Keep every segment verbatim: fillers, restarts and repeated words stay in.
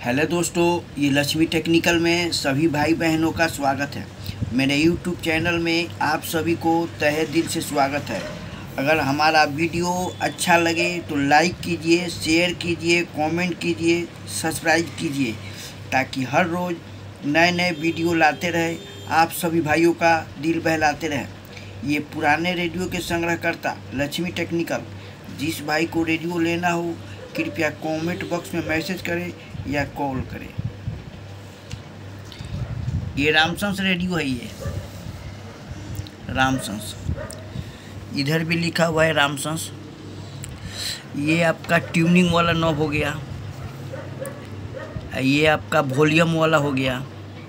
Hello दोस्तों, ये Lakshmi technical में सभी भाई बहनों का स्वागत है। मेरे यूट्यूब चैनल में आप सभी को तहे दिल से स्वागत है। अगर हमारा वीडियो अच्छा लगे तो लाइक कीजिए, शेयर कीजिए, कमेंट कीजिए, सब्सक्राइब कीजिए, ताकि हर रोज़ नए नए वीडियो लाते रहे, आप सभी भाइयों का दिल बहलाते रहे। ये पुराने रेडियो के संग्रहकर्ता लक्ष्मी टेक्निकल, जिस भाई को रेडियो लेना हो कृपया कमेंट बॉक्स में मैसेज करें या कॉल करें। ये रामसंस रेडियो है, ये रामसंस, इधर भी लिखा हुआ है रामसंस। ये आपका ट्यूनिंग वाला नॉब हो गया, ये आपका वॉल्यूम वाला हो गया।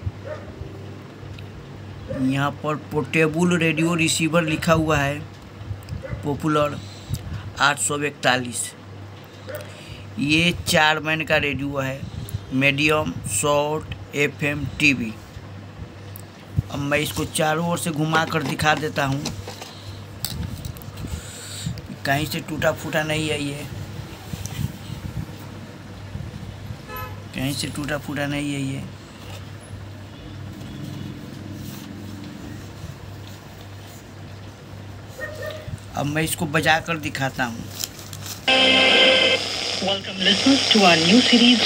यहाँ पर पोर्टेबल रेडियो रिसीवर लिखा हुआ है, पॉपुलर आठ सौ इकतालीस। ये चार मैन का रेडियो है, मीडियम, शॉर्ट, एफएम, टीवी। अब मैं इसको चारों ओर से घुमा कर दिखा देता हूँ, कहीं से टूटा फूटा नहीं है, ये कहीं से टूटा फूटा नहीं है। ये अब मैं इसको बजा कर दिखाता हूँ। Welcome listeners to our new series.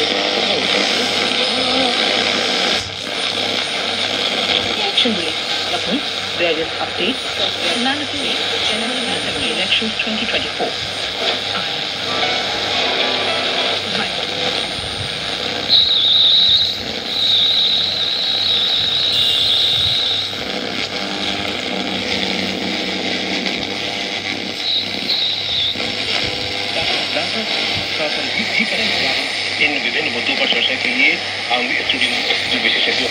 Election week. Listen, various updates. Analysis. General Assembly Elections twenty twenty-four. इन विभिन्न मुद्दों पर चर्चा के लिए आमने स्टूडियो में जो विशेषज्ञों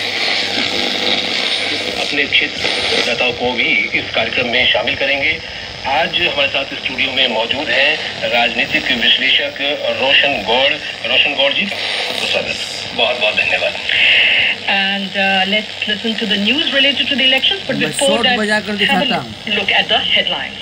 अपने क्षेत्र दाताओं को भी इस कार्यक्रम में शामिल करेंगे। आज हमारे साथ स्टूडियो में मौजूद हैं राजनीतिक विश्लेषक रोशन गौड़। रोशन गौड़ जी, स्वागत, बहुत बहुत धन्यवाद। And uh, let's listen to the news related to the elections. But before that, have a look at the headlines.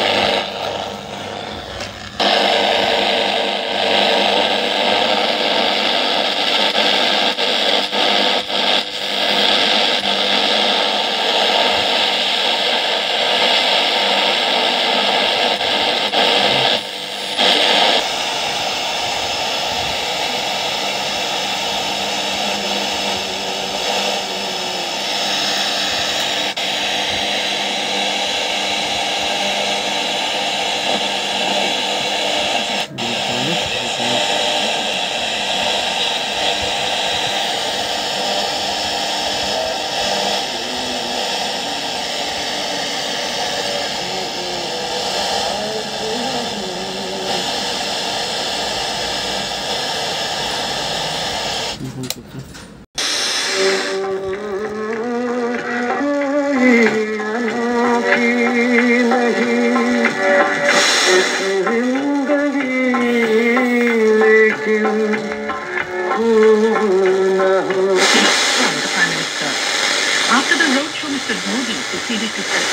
After the roadshow, Mister Modi proceeded to say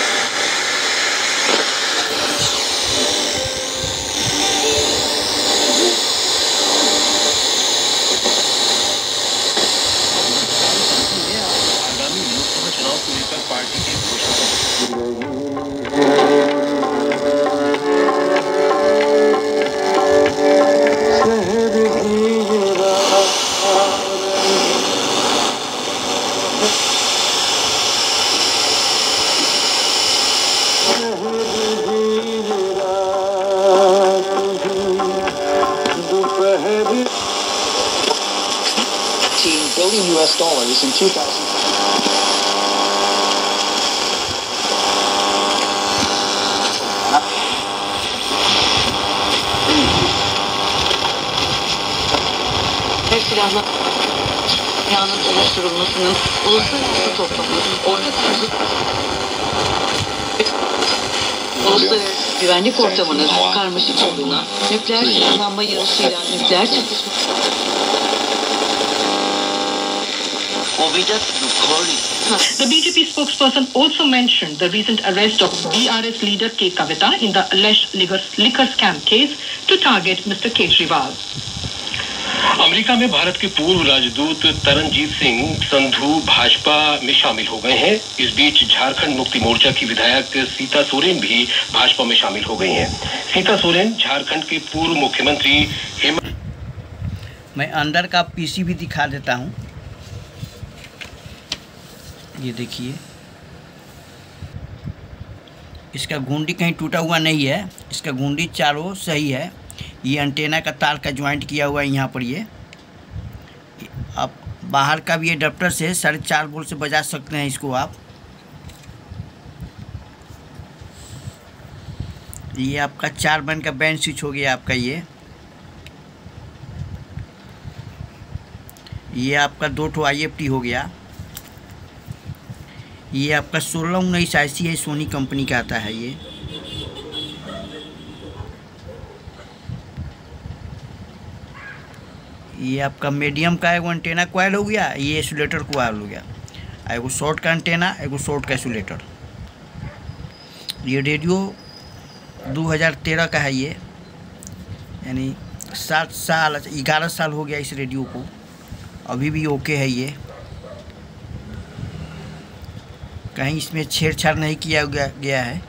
आगामी लोकसभा चुनाव को लेकर पार्टी के billion U S dollars in two thousand. Silahlı dünyanın oluşturulmasının uluslararası toplumun ortak uluslararası güvenlik ortamının karmaşık olduğuna, nükleer silahlanma yarışıyla nükleer çatışma The B J P spokesperson also mentioned the recent arrest of B R S leader K. Kavita in the alleged liquor scam case to target Mister Kejriwal. America में भारत के पूर्व राजदूत तरनजीत सिंह संधू भाजपा में शामिल हो गए हैं। इस बीच झारखंड मुक्ति मोर्चा की विधायक सीता सोरेन भी भाजपा में शामिल हो गई हैं। सीता सोरेन झारखंड के पूर्व मुख्यमंत्री हेमंत। मैं अंदर का पीसी भी दिखा देता हूं। ये देखिए, इसका घुंडी कहीं टूटा हुआ नहीं है, इसका घुंडी चारों सही है। ये एंटेना का तार का ज्वाइंट किया हुआ है यहाँ पर। ये आप बाहर का भी एडाप्टर से साढ़े चार वोल्ट से बजा सकते हैं इसको आप। ये आपका चार बैंड का बैंड स्विच हो गया आपका। ये ये आपका दो ठो आई एफ टी हो गया। ये आपका सोलह उन्नीस आई सी है, सोनी कंपनी का आता है। ये ये आपका मीडियम का एगो एंटेना कॉइल हो गया। ये इंसुलेटर कॉइल हो गया। एगो शॉर्ट का एंटेना, एगो शॉर्ट का इंसुलेटर। ये रेडियो दो हज़ार तेरह का है। ये यानी सात साल ग्यारह साल हो गया इस रेडियो को, अभी भी ओके है। ये कहीं इसमें छेड़छाड़ नहीं किया गया है।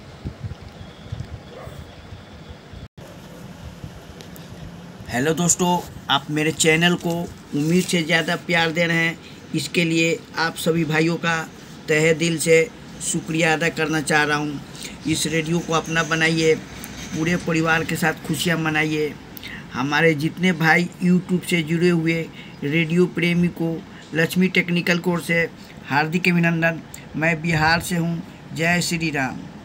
हेलो दोस्तों, आप मेरे चैनल को उम्मीद से ज़्यादा प्यार दे रहे हैं, इसके लिए आप सभी भाइयों का तहे दिल से शुक्रिया अदा करना चाह रहा हूं। इस रेडियो को अपना बनाइए, पूरे परिवार के साथ खुशियां मनाइए। हमारे जितने भाई यूट्यूब से जुड़े हुए रेडियो प्रेमी को लक्ष्मी टेक्निकल कोर्स से हार्दिक अभिनंदन। मैं बिहार से हूं। जय श्री राम।